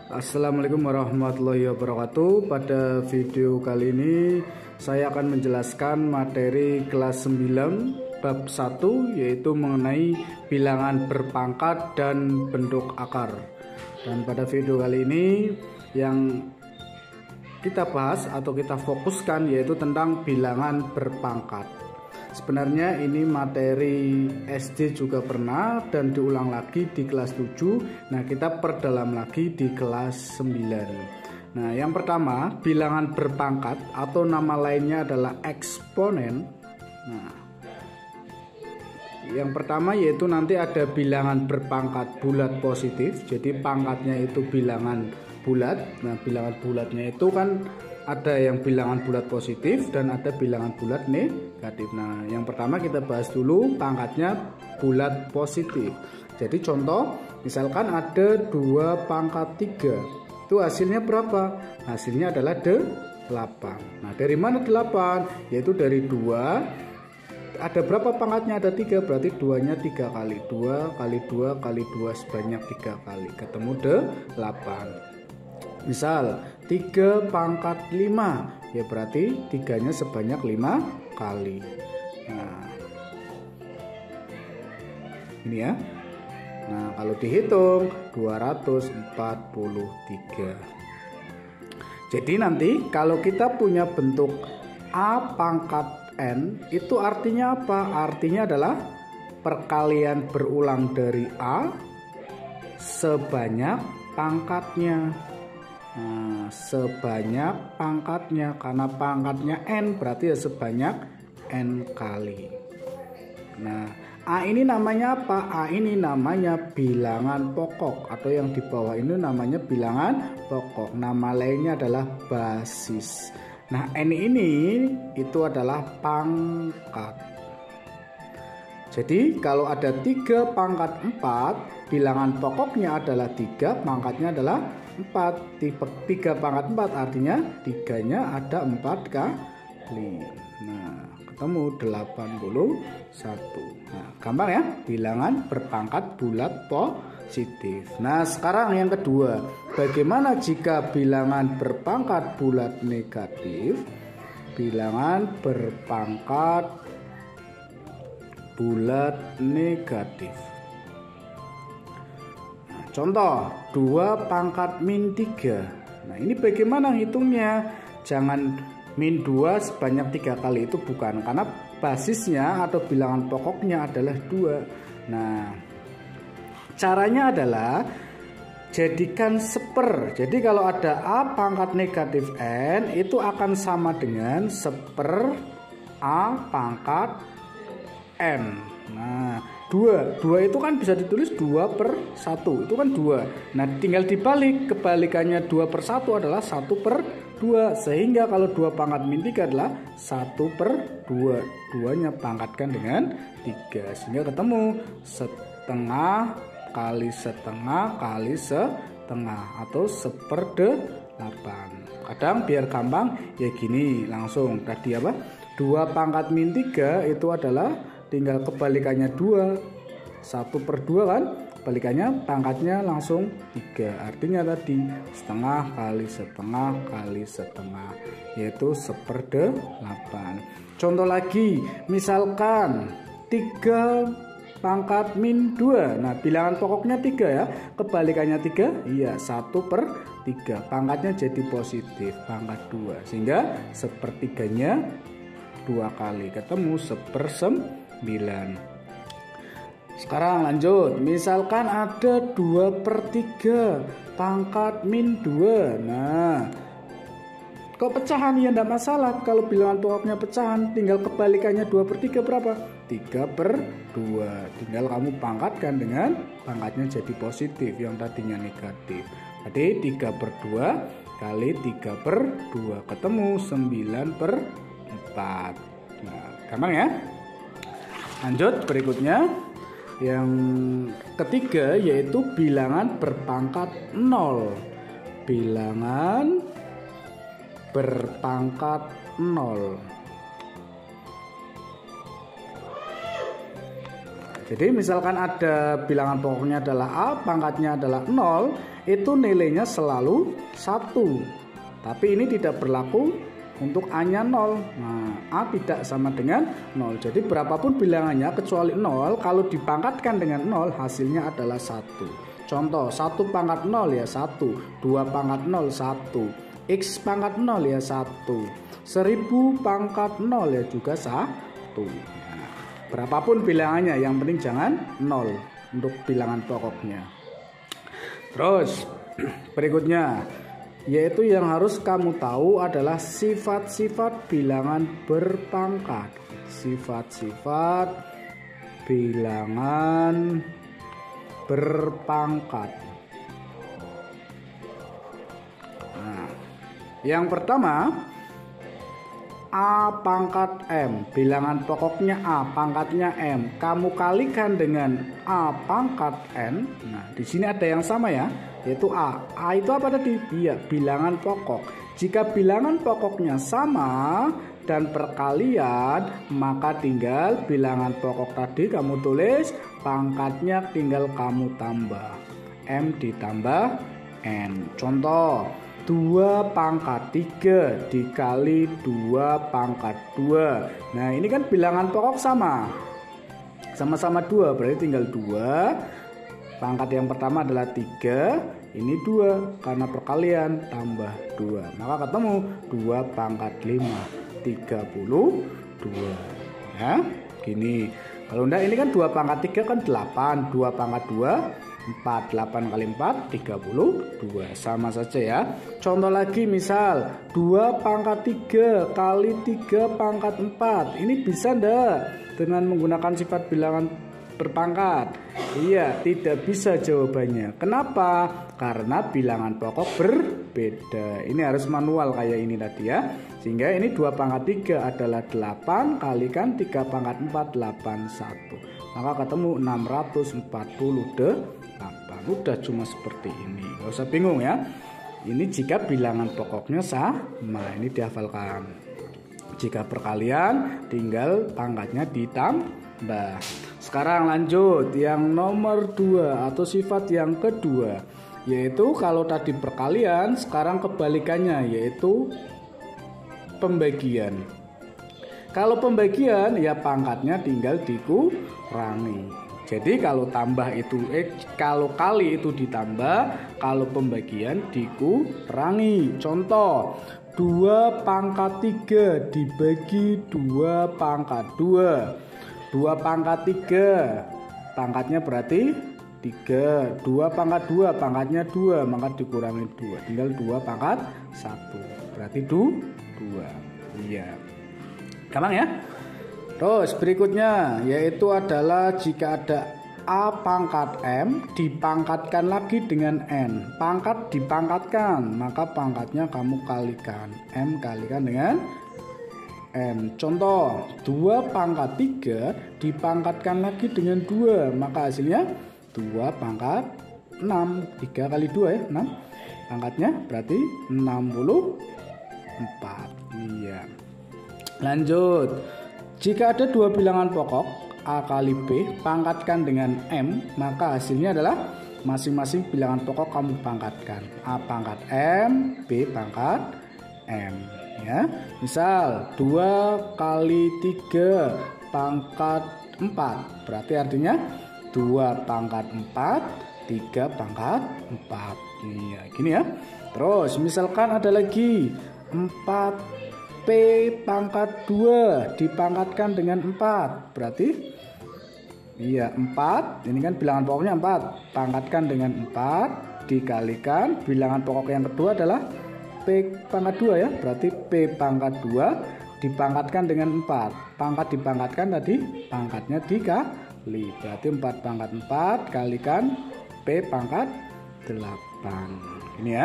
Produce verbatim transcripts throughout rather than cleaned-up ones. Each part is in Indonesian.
Assalamualaikum warahmatullahi wabarakatuh. Pada video kali ini saya akan menjelaskan materi kelas sembilan bab satu, yaitu mengenai bilangan berpangkat dan bentuk akar. Dan pada video kali ini yang kita bahas atau kita fokuskan yaitu tentang bilangan berpangkat. Sebenarnya ini materi S D juga pernah dan diulang lagi di kelas tujuh. Nah, kita perdalam lagi di kelas sembilan. Nah, yang pertama, bilangan berpangkat atau nama lainnya adalah eksponen. Nah, yang pertama yaitu nanti ada bilangan berpangkat bulat positif. Jadi pangkatnya itu bilangan bulat. Nah, bilangan bulatnya itu kan ada yang bilangan bulat positif dan ada bilangan bulat negatif. Nah, yang pertama kita bahas dulu pangkatnya bulat positif. Jadi contoh, misalkan ada dua pangkat tiga. Itu hasilnya berapa? Hasilnya adalah delapan. Nah, dari mana delapan? Yaitu dari dua. Ada berapa pangkatnya? Ada tiga, berarti duanya tiga kali. dua kali dua kali dua sebanyak tiga kali. Ketemu delapan. Misal tiga pangkat lima, ya berarti tiganya sebanyak lima kali. Nah, ini ya. Nah, kalau dihitung dua ratus empat puluh tiga. Jadi nanti kalau kita punya bentuk A pangkat N, itu artinya apa? Artinya adalah perkalian berulang dari A sebanyak pangkatnya. Nah, sebanyak pangkatnya, karena pangkatnya N berarti ya sebanyak N kali. Nah, A ini namanya apa? A ini namanya bilangan pokok, atau yang di bawah ini namanya bilangan pokok. Nama lainnya adalah basis. Nah, N ini itu adalah pangkat. Jadi kalau ada tiga pangkat empat, bilangan pokoknya adalah tiga, pangkatnya adalah empat. tiga pangkat empat artinya tiganya ada empat kali. Nah, ketemu delapan puluh satu. Nah, gampang ya, bilangan berpangkat bulat positif. Nah, sekarang yang kedua, bagaimana jika bilangan berpangkat bulat negatif? Bilangan berpangkat bulat negatif. Contoh, dua pangkat min tiga. Nah, ini bagaimana hitungnya? Jangan min dua sebanyak tiga kali, itu bukan. Karena basisnya atau bilangan pokoknya adalah dua. Nah, caranya adalah jadikan seper. Jadi kalau ada A pangkat negatif N, itu akan sama dengan seper A pangkat N. Nah, dua, dua itu kan bisa ditulis dua per satu, itu kan dua. Nah, tinggal dibalik, kebalikannya dua per satu adalah satu per dua. Sehingga kalau dua pangkat min tiga adalah satu per dua. Duanya pangkatkan dengan tiga. Sehingga ketemu setengah kali setengah kali setengah, atau seper delapan. Kadang biar gampang ya gini, langsung tadi apa? dua pangkat min tiga itu adalah tinggal kebalikannya dua, satu per dua kan, kebalikannya pangkatnya langsung tiga, artinya tadi setengah kali setengah kali setengah, yaitu seper delapan. Contoh lagi, misalkan tiga pangkat min dua. Nah, bilangan pokoknya tiga ya, kebalikannya tiga, iya, satu per tiga, pangkatnya jadi positif, pangkat dua, sehingga sepertiganya dua kali, ketemu seper sembilan. Sekarang lanjut, misalkan ada dua per tiga pangkat min dua. Nah, kok pecahan ya enggak masalah. Kalau bilangan pokoknya pecahan, tinggal kebalikannya dua per tiga berapa? tiga per dua. Tinggal kamu pangkatkan dengan pangkatnya jadi positif, yang tadinya negatif. Jadi tiga per dua kali tiga per dua, ketemu sembilan per empat. Nah, gampang ya. Lanjut berikutnya, yang ketiga yaitu bilangan berpangkat nol. Bilangan berpangkat nol. Jadi misalkan ada bilangan pokoknya adalah A, pangkatnya adalah nol, itu nilainya selalu satu. Tapi ini tidak berlaku untuk A-nya nol. Nah, A tidak sama dengan nol. Jadi berapapun bilangannya kecuali nol, kalau dipangkatkan dengan nol hasilnya adalah satu. Contoh, satu pangkat nol ya satu, dua pangkat nol satu, X pangkat nol ya satu, seribu pangkat nol ya juga satu. Nah, berapapun bilangannya, yang penting jangan nol untuk bilangan pokoknya. Terus berikutnya, yaitu yang harus kamu tahu adalah sifat-sifat bilangan berpangkat. Sifat-sifat bilangan berpangkat. Nah, yang pertama, A pangkat M, bilangan pokoknya A, pangkatnya M. Kamu kalikan dengan A pangkat N. Nah, di sini ada yang sama ya, yaitu A. A itu apa tadi? Iya, bilangan pokok. Jika bilangan pokoknya sama dan perkalian, maka tinggal bilangan pokok tadi kamu tulis, pangkatnya tinggal kamu tambah. M ditambah N. Contoh, dua pangkat tiga dikali dua pangkat dua. Nah, ini kan bilangan pokok sama. Sama-sama dua, berarti tinggal dua. Pangkat yang pertama adalah tiga, ini dua, karena perkalian tambah dua. Maka ketemu dua pangkat lima, tiga puluh dua. Ya, gini. Kalau enggak, ini kan dua pangkat tiga kan delapan, dua pangkat dua, empat, delapan kali empat, tiga puluh dua. Sama saja ya. Contoh lagi, misal dua pangkat tiga kali tiga pangkat empat. Ini bisa enggak dengan menggunakan sifat bilangan berpangkat? Iya, tidak bisa jawabannya. Kenapa? Karena bilangan pokok berbeda. Ini harus manual kayak ini tadi ya. Sehingga ini dua pangkat tiga adalah delapan kalikan tiga pangkat empat, delapan puluh satu. Maka ketemu enam ratus empat puluh delapan. Udah cuma seperti ini. Gak usah bingung ya. Ini jika bilangan pokoknya sama. Ini dihafalkan. Jika perkalian tinggal pangkatnya ditambah. Sekarang lanjut yang nomor dua atau sifat yang kedua, yaitu kalau tadi perkalian, sekarang kebalikannya, yaitu pembagian. Kalau pembagian ya pangkatnya tinggal dikurangi. Jadi kalau tambah itu eh kalau kali itu ditambah, kalau pembagian dikurangi. Contoh, dua pangkat tiga dibagi dua pangkat dua. dua pangkat tiga, pangkatnya berarti tiga. dua pangkat dua, pangkatnya dua, maka dikurangi dua. Tinggal dua pangkat satu, berarti dua. Iya, gampang ya. Terus berikutnya, yaitu adalah jika ada A pangkat M dipangkatkan lagi dengan N. Pangkat dipangkatkan, maka pangkatnya kamu kalikan. M kalikan dengan N. Contoh, dua pangkat tiga dipangkatkan lagi dengan dua, maka hasilnya dua pangkat enam. tiga kali dua ya, enam. Pangkatnya berarti enam puluh empat. Iya. Lanjut. Jika ada dua bilangan pokok A kali B, pangkatkan dengan M, maka hasilnya adalah masing-masing bilangan pokok kamu pangkatkan. A pangkat M, B pangkat M. Ya, misal dua kali tiga pangkat empat, berarti artinya dua pangkat empat, tiga pangkat empat. Iya, gini ya. Terus misalkan ada lagi empat P pangkat dua dipangkatkan dengan empat, berarti iya empat, ini kan bilangan pokoknya empat, pangkatkan dengan empat dikalikan bilangan pokok yang kedua adalah P pangkat dua ya, berarti P pangkat dua dipangkatkan dengan empat. Pangkat dipangkatkan tadi, pangkatnya dikali, berarti empat pangkat empat kalikan P pangkat delapan. Ini ya.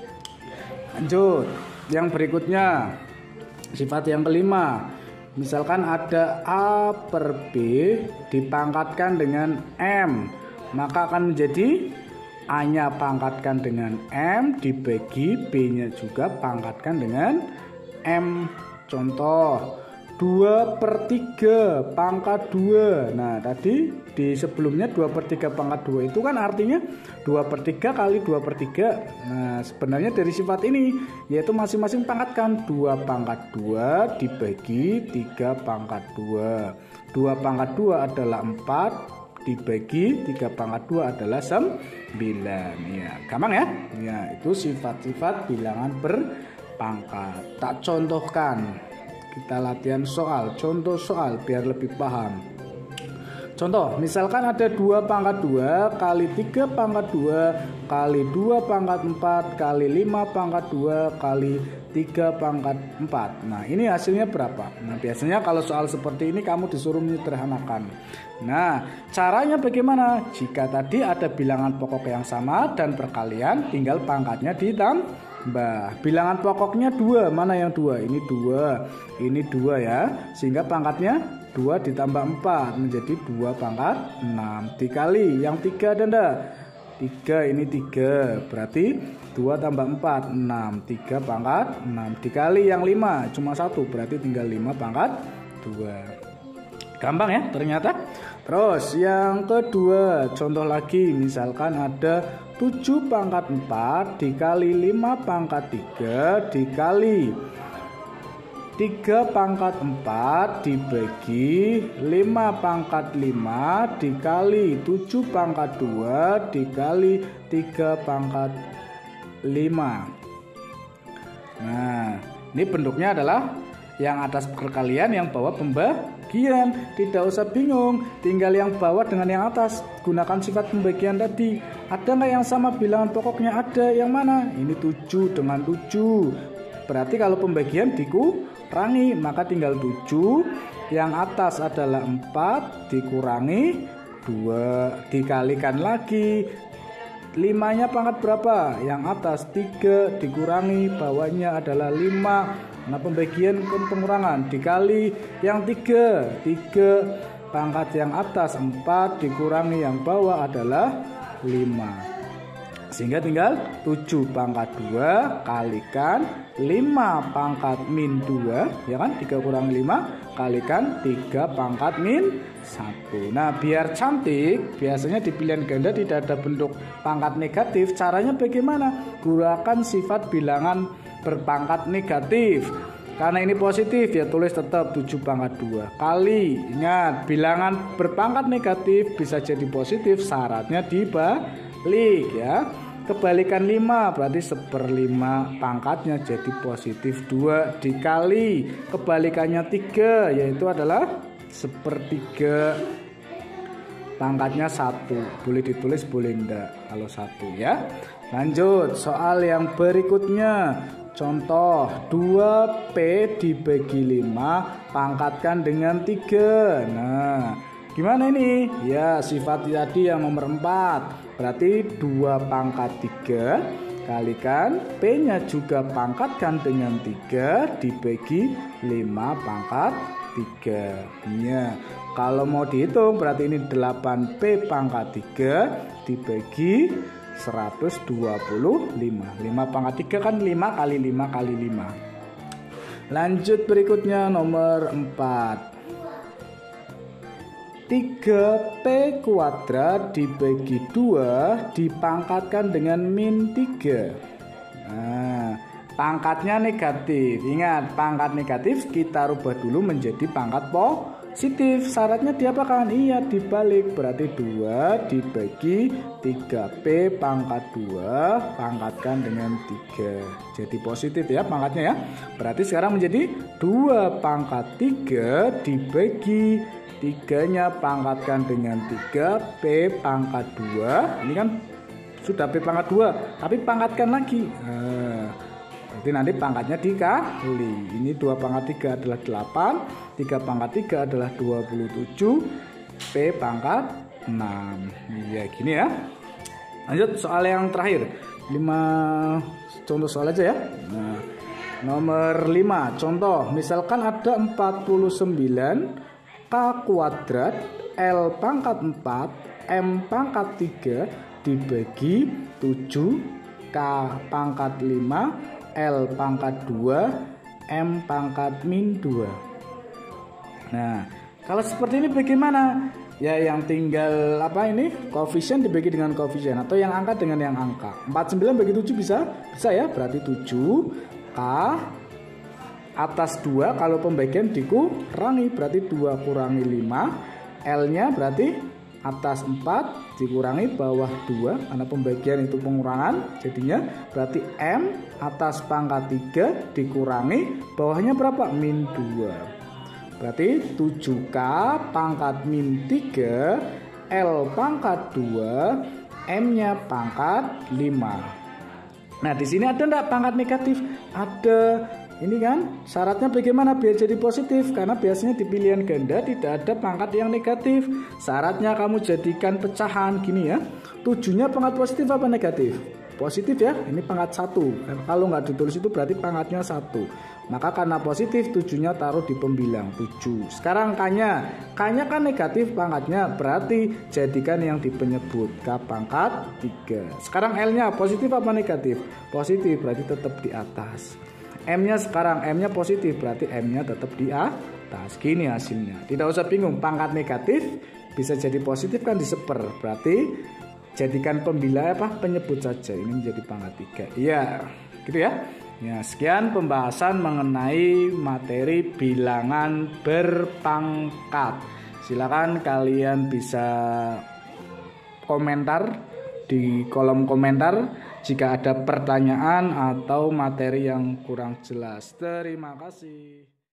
Lanjut, yang berikutnya sifat yang kelima. Misalkan ada A per B dipangkatkan dengan M, maka akan menjadi A-nya pangkatkan dengan M dibagi B-nya juga pangkatkan dengan M. Contoh, dua per tiga pangkat dua. Nah tadi di sebelumnya dua per tiga pangkat dua itu kan artinya dua per tiga kali dua per tiga. Nah sebenarnya dari sifat ini yaitu masing-masing pangkatkan dua pangkat dua dibagi tiga pangkat dua. dua pangkat dua adalah empat dibagi tiga pangkat dua adalah sembilan. Ya gampang ya. Ya itu sifat-sifat bilangan berpangkat. Tak contohkan. Kita latihan soal, contoh soal biar lebih paham. Contoh, misalkan ada dua pangkat dua kali tiga pangkat dua kali dua pangkat empat kali lima pangkat dua kali tiga pangkat empat. Nah ini hasilnya berapa? Nah biasanya kalau soal seperti ini kamu disuruh menyederhanakan. Nah caranya bagaimana? Jika tadi ada bilangan pokok yang sama dan perkalian, tinggal pangkatnya ditambah. Mbah, bilangan pokoknya dua, mana yang dua? Ini dua, ini dua ya. Sehingga pangkatnya dua ditambah empat menjadi dua pangkat enam. Dikali yang tiga ada enggak? tiga ini tiga, berarti dua tambah empat, enam. tiga pangkat enam. Dikali yang lima, cuma satu, berarti tinggal lima pangkat dua. Gampang ya ternyata. Terus yang kedua, contoh lagi, misalkan ada tujuh pangkat empat dikali lima pangkat tiga dikali tiga pangkat empat dibagi lima pangkat lima dikali tujuh pangkat dua dikali tiga pangkat lima. Nah ini bentuknya adalah yang atas perkalian, yang bawah pembagian. Tidak usah bingung, tinggal yang bawah dengan yang atas, gunakan sifat pembagian tadi. Ada nggak yang sama bilangan pokoknya? Ada. Yang mana? Ini tujuh dengan tujuh. Berarti kalau pembagian dikurangi, maka tinggal tujuh. Yang atas adalah empat dikurangi dua, dikalikan lagi. Limanya pangkat berapa? Yang atas tiga dikurangi bawahnya adalah lima. Nah pembagian ke pengurangan dikali yang tiga, tiga pangkat yang atas empat dikurangi yang bawah adalah lima. Sehingga tinggal tujuh pangkat dua kalikan lima pangkat min dua, ya kan? tiga kurangi lima kalikan tiga pangkat min satu. Nah biar cantik, biasanya di pilihan ganda tidak ada bentuk pangkat negatif. Caranya bagaimana? Gunakan sifat bilangan berpangkat negatif. Karena ini positif ya tulis tetap tujuh pangkat dua kali. Ingat bilangan berpangkat negatif bisa jadi positif, syaratnya dibalik ya. Kebalikan lima berarti seperlima pangkatnya jadi positif dua dikali kebalikannya tiga yaitu adalah sepertiga pangkatnya satu. Boleh ditulis boleh enggak kalau satu ya. Lanjut soal yang berikutnya. Contoh dua P dibagi lima pangkatkan dengan tiga. Nah gimana ini? Ya sifat tadi yang nomor empat. Berarti dua pangkat tiga kalikan P nya juga pangkatkan dengan tiga dibagi lima pangkat tiga. Ya, kalau mau dihitung berarti ini delapan P pangkat tiga dibagi seratus dua puluh lima. lima pangkat tiga kan lima kali lima kali lima. Lanjut berikutnya nomor empat. tiga P kuadrat dibagi dua dipangkatkan dengan min tiga. Nah, pangkatnya negatif. Ingat, pangkat negatif kita rubah dulu menjadi pangkat positif. Syaratnya diapakan? Iya, dibalik. Berarti dua dibagi tiga P pangkat dua pangkatkan dengan tiga. Jadi positif ya pangkatnya ya. Berarti sekarang menjadi dua pangkat tiga dibagi tiganya pangkatkan dengan tiga P pangkat dua. Ini kan sudah P pangkat dua, tapi pangkatkan lagi. Nah, berarti nanti pangkatnya dikali. Ini dua pangkat tiga adalah delapan, tiga pangkat tiga adalah dua puluh tujuh, P pangkat enam. Ya gini ya. Lanjut soal yang terakhir. lima contoh soal aja ya. Nah, nomor lima contoh. Misalkan ada empat puluh sembilan K kuadrat L pangkat empat M pangkat tiga dibagi tujuh K pangkat lima L pangkat dua M pangkat min dua. Nah, kalau seperti ini bagaimana? Ya yang tinggal apa ini? Koefisien dibagi dengan koefisien atau yang angka dengan yang angka. empat puluh sembilan bagi tujuh bisa? Bisa ya, berarti tujuh K atas dua kalau pembagian dikurangi berarti dua kurangi lima. L-nya berarti atas empat dikurangi bawah dua karena pembagian itu pengurangan, jadinya berarti M atas pangkat tiga dikurangi bawahnya berapa? Min dua. Berarti tujuh K pangkat min tiga, L pangkat dua, M-nya pangkat lima. Nah, di sini ada enggak pangkat negatif? Ada. Ini kan syaratnya bagaimana biar jadi positif? Karena biasanya di pilihan ganda tidak ada pangkat yang negatif. Syaratnya kamu jadikan pecahan gini ya. tujuh-nya pangkat positif apa negatif? Positif ya, ini pangkat satu. Kalau nggak ditulis itu berarti pangkatnya satu. Maka karena positif tujuh-nya taruh di pembilang tujuh. Sekarang K-nya, K-nya kan negatif pangkatnya, berarti jadikan yang di penyebut K pangkat tiga. Sekarang L-nya positif apa negatif? Positif, berarti tetap di atas. M-nya sekarang, M-nya positif, berarti M-nya tetap di atas. Gini hasilnya. Tidak usah bingung, pangkat negatif bisa jadi positif kan diseper, berarti jadikan pembilang apa penyebut saja, ini menjadi pangkat tiga. Iya, gitu ya. Ya, sekian pembahasan mengenai materi bilangan berpangkat. Silakan kalian bisa komentar di kolom komentar jika ada pertanyaan atau materi yang kurang jelas. Terima kasih.